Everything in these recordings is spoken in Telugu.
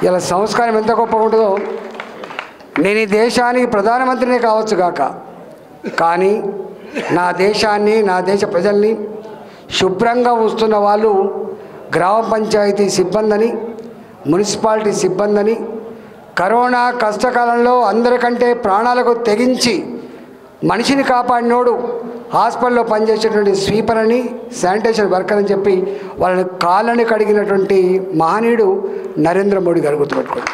ఇలా సంస్కారం ఎంత గొప్పగా ఉంటుందో. నేను ఈ దేశానికి ప్రధానమంత్రినే కావచ్చు గాక, కానీ నా దేశాన్ని, నా దేశ ప్రజల్ని శుభ్రంగా ఉంచుతున్న వాళ్ళు గ్రామ పంచాయతీ సిబ్బందని, మున్సిపాలిటీ సిబ్బందని, కరోనా కష్టకాలంలో అందరికంటే ప్రాణాలకు తెగించి మనిషిని కాపాడినోడు హాస్పిటల్లో పనిచేసేటువంటి స్వీపర్ అని, శానిటేషన్ వర్కర్ అని చెప్పి వాళ్ళని కాళ్ళని కడిగినటువంటి మహనీయుడు నరేంద్ర మోడీ గారు గుర్తుపెట్టుకోండి.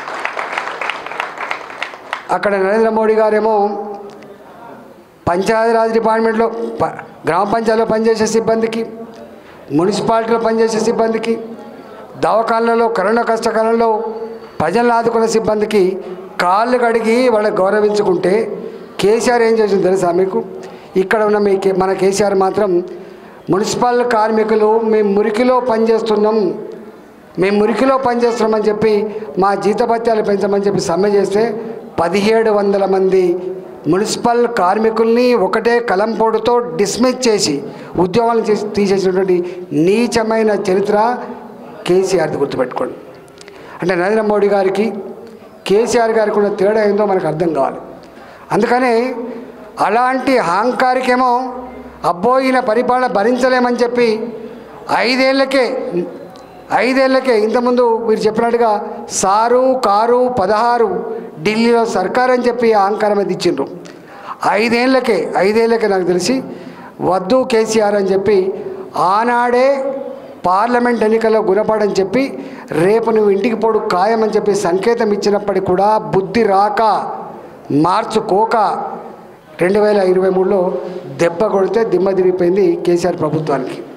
అక్కడ నరేంద్ర మోడీ గారేమో పంచాయతీరాజ్ డిపార్ట్మెంట్లో గ్రామ పంచాయతీలో పనిచేసే సిబ్బందికి, మున్సిపాలిటీలో పనిచేసే సిబ్బందికి, దవాఖానాలలో కరోనా కష్టకాలంలో ప్రజలను ఆదుకున్న సిబ్బందికి కాళ్ళు కడిగి వాళ్ళని గౌరవించుకుంటే కేసీఆర్ ఏం చేసింది తెలుసా మీకు? ఇక్కడ ఉన్న మన కేసీఆర్ మాత్రం మున్సిపల్ కార్మికులు మేము మురికిలో పనిచేస్తున్నామని చెప్పి మా జీతభత్యాలు పెంచమని చెప్పి సమ్మె చేస్తే 1700 మంది మున్సిపల్ కార్మికుల్ని ఒకటే కలంపోటుతో డిస్మిస్ చేసి ఉద్యోగాలను తీసేసినటువంటి నీచమైన చరిత్ర కేసీఆర్ది గుర్తుపెట్టుకోండి. అంటే నరేంద్ర మోడీ గారికి కేసీఆర్ గారికి ఉన్న తేడా ఏందో మనకు అర్థం కావాలి. అందుకనే అలాంటి అహంకారికేమో అబ్బో ఈయన పరిపాలన భరించలేమని చెప్పి ఐదేళ్లకే ఇంతకుముందు మీరు చెప్పినట్టుగా సారు కారు 16 ఢిల్లీలో సర్కార్ అని చెప్పి అహంకారం అది ఇచ్చిండ్రు. ఐదేళ్లకే నాకు తెలిసి వద్దు కేసీఆర్ అని చెప్పి ఆనాడే పార్లమెంట్ ఎన్నికల్లో గుణపడని చెప్పి రేపు నువ్వు ఇంటికి పోడు ఖాయమని చెప్పి సంకేతం ఇచ్చినప్పటికీ కూడా బుద్ధి రాక మార్చుకోక 2023లో దెబ్బ కొడితే దిమ్మ తిరిగిపోయింది కేసీఆర్ ప్రభుత్వానికి.